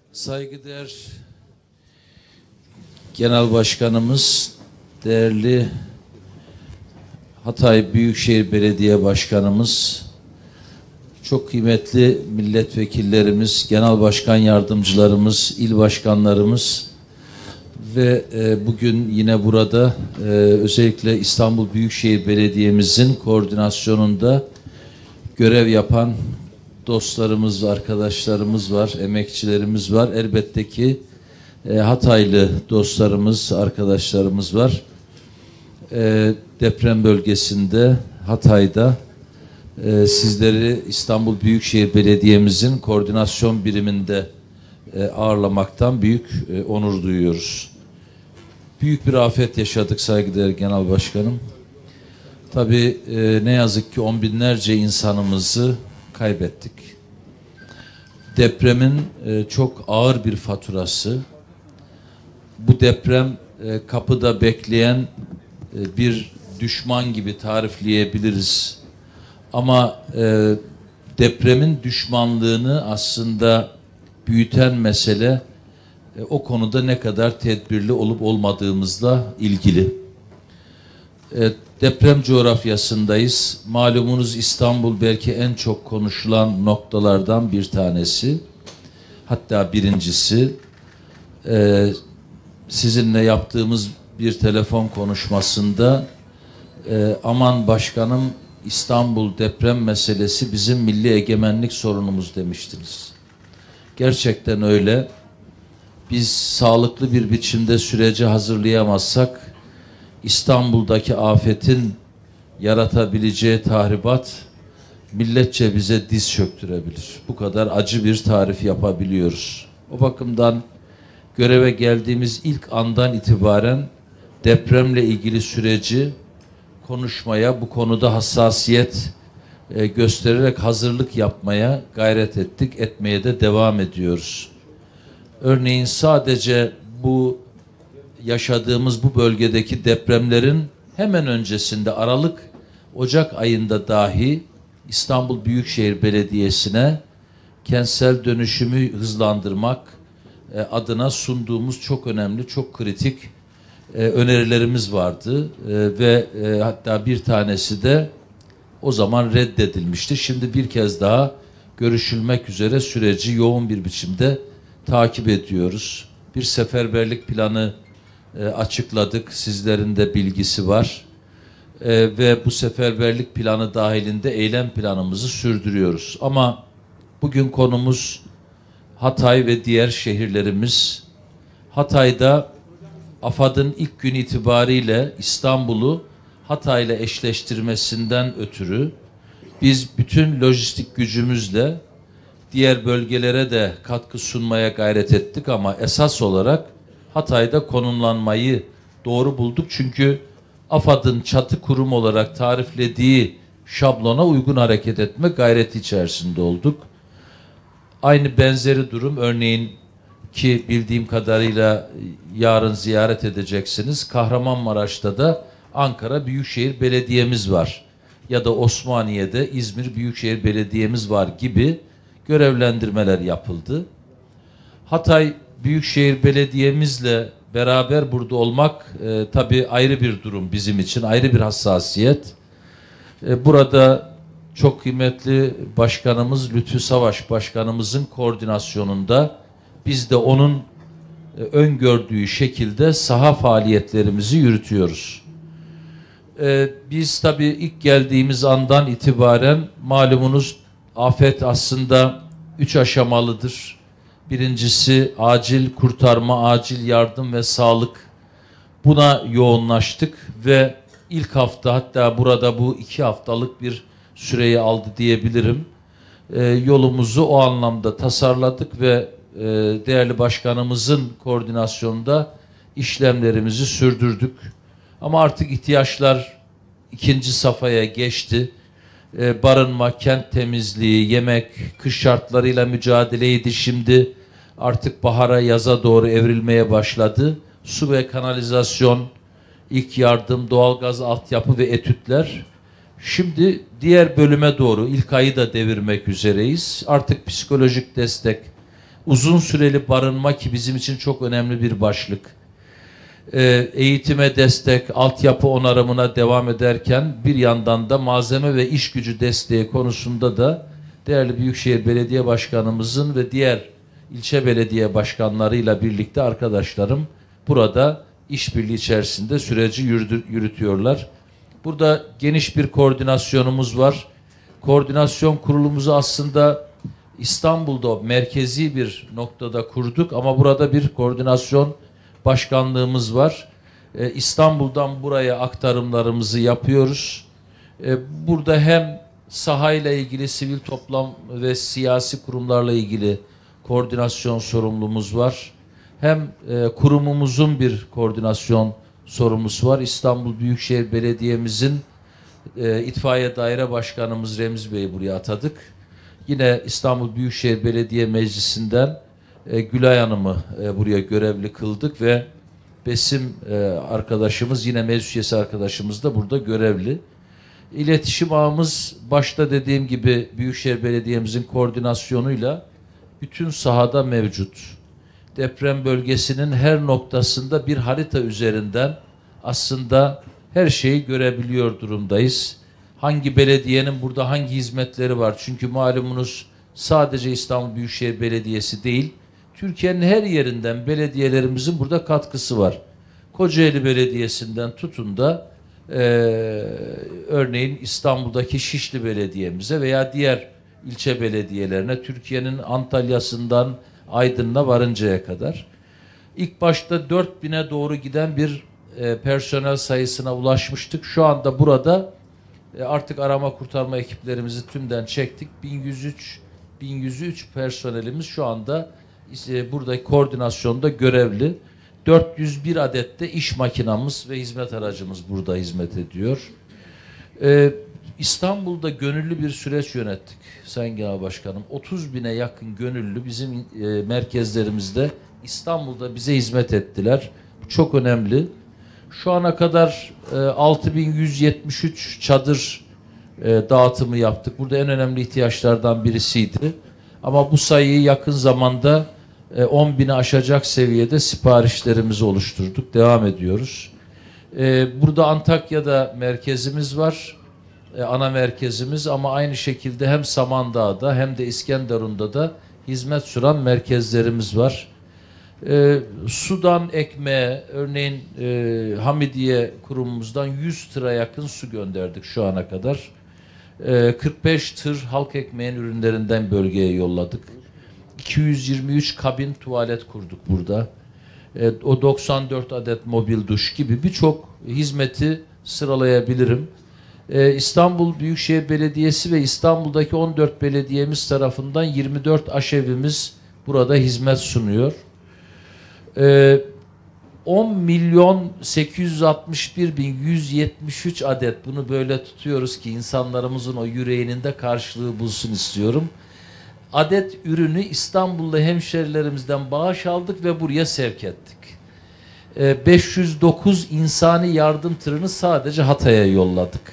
Saygıdeğer Genel Başkanımız, değerli Hatay Büyükşehir Belediye Başkanımız, çok kıymetli milletvekillerimiz, genel başkan yardımcılarımız, il başkanlarımız ve bugün yine burada özellikle İstanbul Büyükşehir Belediye'mizin koordinasyonunda görev yapan dostlarımız, arkadaşlarımız var, emekçilerimiz var. Elbette ki Hataylı dostlarımız, arkadaşlarımız var. Deprem bölgesinde, Hatay'da sizleri İstanbul Büyükşehir Belediye'mizin koordinasyon biriminde ağırlamaktan büyük onur duyuyoruz. Büyük bir afet yaşadık saygıdeğer Genel Başkanım. Tabii ne yazık ki on binlerce insanımızı kaybettik. Depremin çok ağır bir faturası. Bu deprem kapıda bekleyen bir düşman gibi tarifleyebiliriz. Ama depremin düşmanlığını aslında büyüten mesele o konuda ne kadar tedbirli olup olmadığımızla ilgili. Deprem coğrafyasındayız. Malumunuz İstanbul belki en çok konuşulan noktalardan bir tanesi. Hatta birincisi. Sizinle yaptığımız bir telefon konuşmasında aman başkanım, İstanbul deprem meselesi bizim milli egemenlik sorunumuz demiştiniz. Gerçekten öyle. Biz sağlıklı bir biçimde süreci hazırlayamazsak İstanbul'daki afetin yaratabileceği tahribat milletçe bize diz çöktürebilir. Bu kadar acı bir tarif yapabiliyoruz. O bakımdan göreve geldiğimiz ilk andan itibaren depremle ilgili süreci konuşmaya, bu konuda hassasiyet göstererek hazırlık yapmaya gayret ettik, etmeye de devam ediyoruz. Örneğin sadece bu yaşadığımız bu bölgedeki depremlerin hemen öncesinde Aralık-Ocak ayında dahi İstanbul Büyükşehir Belediyesi'ne kentsel dönüşümü hızlandırmak adına sunduğumuz çok önemli, çok kritik önerilerimiz vardı ve hatta bir tanesi de o zaman reddedilmişti. Şimdi bir kez daha görüşülmek üzere süreci yoğun bir biçimde takip ediyoruz. Bir seferberlik planı açıkladık. Sizlerin de bilgisi var. Ve bu seferberlik planı dahilinde eylem planımızı sürdürüyoruz. Ama bugün konumuz Hatay ve diğer şehirlerimiz. Hatay'da AFAD'ın ilk gün itibariyle İstanbul'u Hatay'la eşleştirmesinden ötürü biz bütün lojistik gücümüzle diğer bölgelere de katkı sunmaya gayret ettik ama esas olarak Hatay'da konumlanmayı doğru bulduk. Çünkü AFAD'ın çatı kurum olarak tariflediği şablona uygun hareket etme gayreti içerisinde olduk. Aynı benzeri durum örneğin ki bildiğim kadarıyla yarın ziyaret edeceksiniz. Kahramanmaraş'ta da Ankara Büyükşehir Belediye'miz var. Ya da Osmaniye'de İzmir Büyükşehir Belediye'miz var gibi görevlendirmeler yapıldı. Hatay Büyükşehir Belediye'mizle beraber burada olmak tabii ayrı bir durum bizim için, ayrı bir hassasiyet. Burada çok kıymetli başkanımız Lütfü Savaş başkanımızın koordinasyonunda biz de onun öngördüğü şekilde saha faaliyetlerimizi yürütüyoruz. Biz tabii ilk geldiğimiz andan itibaren malumunuz afet aslında 3 aşamalıdır. Birincisi acil kurtarma, acil yardım ve sağlık. Buna yoğunlaştık ve ilk hafta hatta burada bu 2 haftalık bir süreyi aldı diyebilirim. Yolumuzu o anlamda tasarladık ve değerli başkanımızın koordinasyonunda işlemlerimizi sürdürdük. Ama artık ihtiyaçlar ikinci safhaya geçti. Barınma, kent temizliği, yemek, kış şartlarıyla mücadeleydi. Şimdi artık bahara, yaza doğru evrilmeye başladı. Su ve kanalizasyon, ilk yardım, doğalgaz altyapı ve etütler. Şimdi diğer bölüme doğru ilk ayı da devirmek üzereyiz. Artık psikolojik destek, uzun süreli barınma ki bizim için çok önemli bir başlık. Eğitime destek, altyapı onarımına devam ederken bir yandan da malzeme ve iş gücü desteği konusunda da değerli Büyükşehir Belediye Başkanımızın ve diğer ilçe belediye başkanlarıyla birlikte arkadaşlarım burada işbirliği içerisinde süreci yürütüyorlar. Burada geniş bir koordinasyonumuz var. Koordinasyon kurulumuzu aslında İstanbul'da merkezi bir noktada kurduk ama burada bir koordinasyon başkanlığımız var. İstanbul'dan buraya aktarımlarımızı yapıyoruz. Burada hem sahayla ilgili sivil toplum ve siyasi kurumlarla ilgili koordinasyon sorumluluğumuz var. Hem kurumumuzun bir koordinasyon sorumlusu var. İstanbul Büyükşehir Belediye'mizin İtfaiye Daire Başkanımız Remzi Bey'i buraya atadık. Yine İstanbul Büyükşehir Belediye Meclisi'nden Gülay Hanım'ı buraya görevli kıldık ve Besim arkadaşımız, yine meclis üyesi arkadaşımız da burada görevli. İletişim ağımız başta dediğim gibi Büyükşehir Belediye'mizin koordinasyonuyla bütün sahada mevcut. Deprem bölgesinin her noktasında bir harita üzerinden aslında her şeyi görebiliyor durumdayız. Hangi belediyenin burada hangi hizmetleri var? Çünkü malumunuz sadece İstanbul Büyükşehir Belediyesi değil, Türkiye'nin her yerinden belediyelerimizin burada katkısı var. Kocaeli Belediyesi'nden tutun da örneğin İstanbul'daki Şişli Belediye'mize veya diğer ilçe belediyelerine, Türkiye'nin Antalya'sından Aydın'a varıncaya kadar. İlk başta 4000'e doğru giden bir personel sayısına ulaşmıştık. Şu anda burada artık arama kurtarma ekiplerimizi tümden çektik. 1103 personelimiz şu anda buradaki koordinasyonda görevli. 401 adet de iş makinamız ve hizmet aracımız burada hizmet ediyor. İstanbul'da gönüllü bir süreç yönettik Sayın Genel Başkanım. 30.000'e yakın gönüllü bizim merkezlerimizde İstanbul'da bize hizmet ettiler. Bu çok önemli. Şu ana kadar 6.173 çadır dağıtımı yaptık. Burada en önemli ihtiyaçlardan birisiydi. Ama bu sayıyı yakın zamanda 10.000'i aşacak seviyede siparişlerimizi oluşturduk. Devam ediyoruz. Burada Antakya'da merkezimiz var. Ana merkezimiz, ama aynı şekilde hem Samandağ'da hem de İskenderun'da da hizmet süren merkezlerimiz var. Sudan ekmeğe, örneğin Hamidiye kurumumuzdan 100 tıra yakın su gönderdik şu ana kadar. 45 tır halk ekmeğin ürünlerinden bölgeye yolladık. 223 kabin tuvalet kurduk burada. O 94 adet mobil duş gibi birçok hizmeti sıralayabilirim. İstanbul Büyükşehir Belediyesi ve İstanbul'daki 14 belediyemiz tarafından 24 aşevimiz burada hizmet sunuyor. 10.861.173 adet, bunu böyle tutuyoruz ki insanlarımızın o yüreğinin de karşılığı bulsun istiyorum. Adet ürünü İstanbul'da hemşerilerimizden bağış aldık ve buraya sevk ettik. 509 insani yardım tırını sadece Hatay'a yolladık.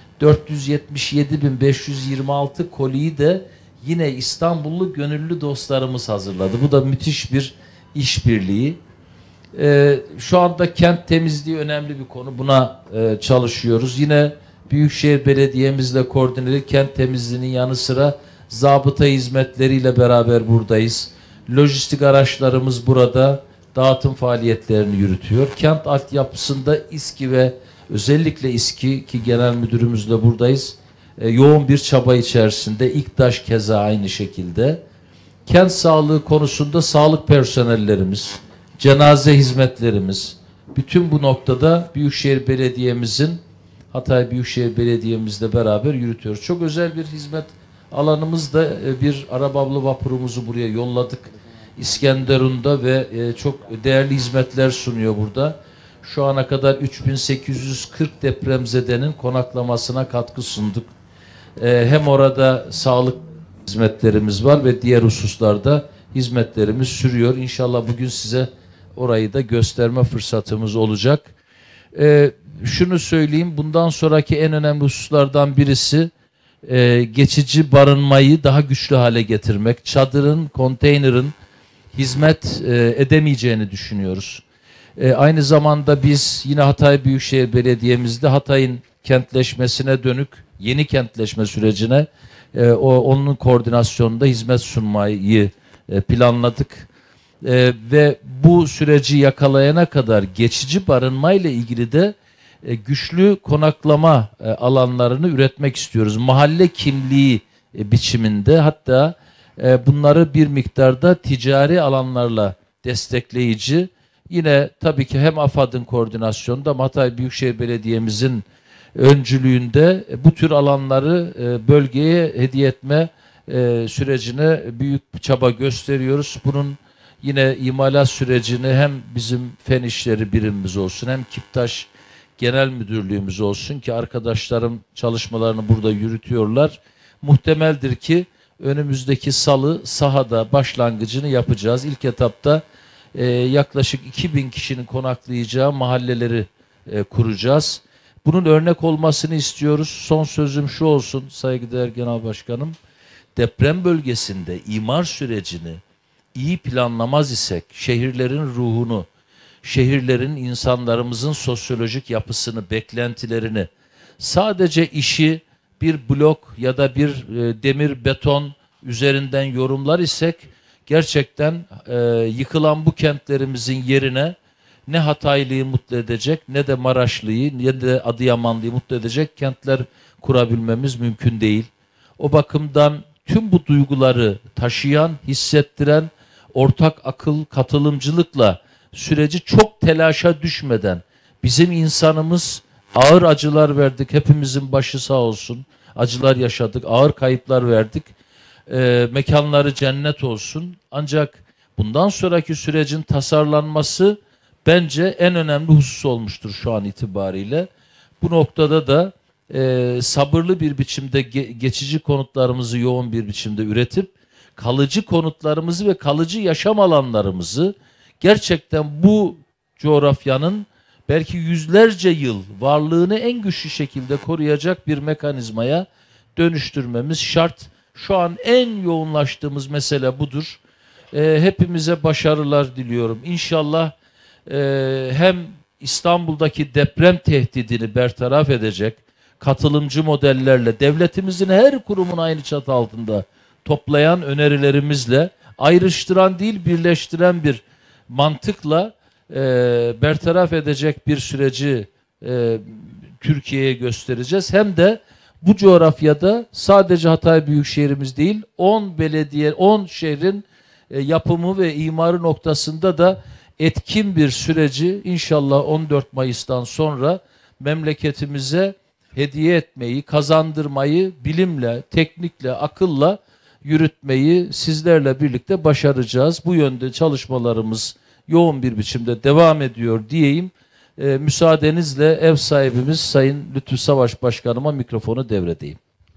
477.526 koliyi de yine İstanbullu gönüllü dostlarımız hazırladı. Bu da müthiş bir işbirliği. Şu anda kent temizliği önemli bir konu. Buna çalışıyoruz. Yine Büyükşehir Belediye'mizle koordineli kent temizliğinin yanı sıra zabıta hizmetleriyle beraber buradayız. Lojistik araçlarımız burada dağıtım faaliyetlerini yürütüyor. Kent altyapısında İSKİ ve özellikle İSKİ, ki genel müdürümüzle buradayız, yoğun bir çaba içerisinde. İKTAŞ keza aynı şekilde. Kent sağlığı konusunda sağlık personellerimiz, cenaze hizmetlerimiz, bütün bu noktada Büyükşehir Belediye'mizin, Hatay Büyükşehir Belediye'mizle beraber yürütüyoruz. Çok özel bir hizmet alanımızda bir arabablı vapurumuzu buraya yolladık. İskenderun'da ve çok değerli hizmetler sunuyor burada. Şu ana kadar 3840 depremzedenin konaklamasına katkı sunduk. Hem orada sağlık hizmetlerimiz var ve diğer hususlarda hizmetlerimiz sürüyor. İnşallah bugün size orayı da gösterme fırsatımız olacak. Şunu söyleyeyim, bundan sonraki en önemli hususlardan birisi geçici barınmayı daha güçlü hale getirmek. Çadırın, konteynerin hizmet edemeyeceğini düşünüyoruz. Aynı zamanda biz yine Hatay Büyükşehir Belediye'mizde Hatay'ın kentleşmesine dönük yeni kentleşme sürecine onun koordinasyonunda hizmet sunmayı planladık. Ve bu süreci yakalayana kadar geçici barınma ile ilgili de güçlü konaklama alanlarını üretmek istiyoruz. Mahalle kimliği biçiminde, hatta bunları bir miktarda ticari alanlarla destekleyici, yine tabii ki hem AFAD'ın koordinasyonunda hem Hatay Büyükşehir Belediye'mizin öncülüğünde bu tür alanları bölgeye hediye etme sürecine büyük bir çaba gösteriyoruz. Bunun yine imalat sürecini hem bizim fen işleri birimimiz olsun, hem Kiptaş Genel Müdürlüğümüz olsun ki arkadaşlarım çalışmalarını burada yürütüyorlar. Muhtemeldir ki önümüzdeki salı sahada başlangıcını yapacağız. İlk etapta yaklaşık 2000 kişinin konaklayacağı mahalleleri kuracağız. Bunun örnek olmasını istiyoruz. Son sözüm şu olsun saygıdeğer Genel Başkanım. Deprem bölgesinde imar sürecini iyi planlamaz isek, şehirlerin ruhunu, şehirlerin, insanlarımızın sosyolojik yapısını, beklentilerini, sadece işi bir blok ya da bir demir beton üzerinden yorumlar isek, gerçekten yıkılan bu kentlerimizin yerine ne Hataylıyı mutlu edecek, ne de Maraşlıyı, ne de Adıyamanlıyı mutlu edecek kentler kurabilmemiz mümkün değil. O bakımdan tüm bu duyguları taşıyan, hissettiren, ortak akıl, katılımcılıkla süreci çok telaşa düşmeden, bizim insanımız ağır acılar verdik, hepimizin başı sağ olsun, acılar yaşadık, ağır kayıplar verdik, mekanları cennet olsun. Ancak bundan sonraki sürecin tasarlanması bence en önemli husus olmuştur şu an itibariyle. Bu noktada da sabırlı bir biçimde geçici konutlarımızı yoğun bir biçimde üretip kalıcı konutlarımızı ve kalıcı yaşam alanlarımızı gerçekten bu coğrafyanın belki yüzlerce yıl varlığını en güçlü şekilde koruyacak bir mekanizmaya dönüştürmemiz şart. Şu an en yoğunlaştığımız mesele budur. Hepimize başarılar diliyorum. İnşallah hem İstanbul'daki deprem tehdidini bertaraf edecek katılımcı modellerle, devletimizin her kurumun aynı çatı altında toplayan önerilerimizle, ayrıştıran değil birleştiren bir mantıkla bertaraf edecek bir süreci Türkiye'ye göstereceğiz. Hem de bu coğrafyada sadece Hatay Büyükşehir'imiz değil, 10 belediye, 10 şehrin yapımı ve imarı noktasında da etkin bir süreci inşallah 14 Mayıs'tan sonra memleketimize hediye etmeyi, kazandırmayı bilimle, teknikle, akılla yürütmeyi sizlerle birlikte başaracağız. Bu yönde çalışmalarımız yoğun bir biçimde devam ediyor diyeyim. Müsaadenizle ev sahibimiz Sayın Lütfü Savaş Başkanıma mikrofonu devredeyim.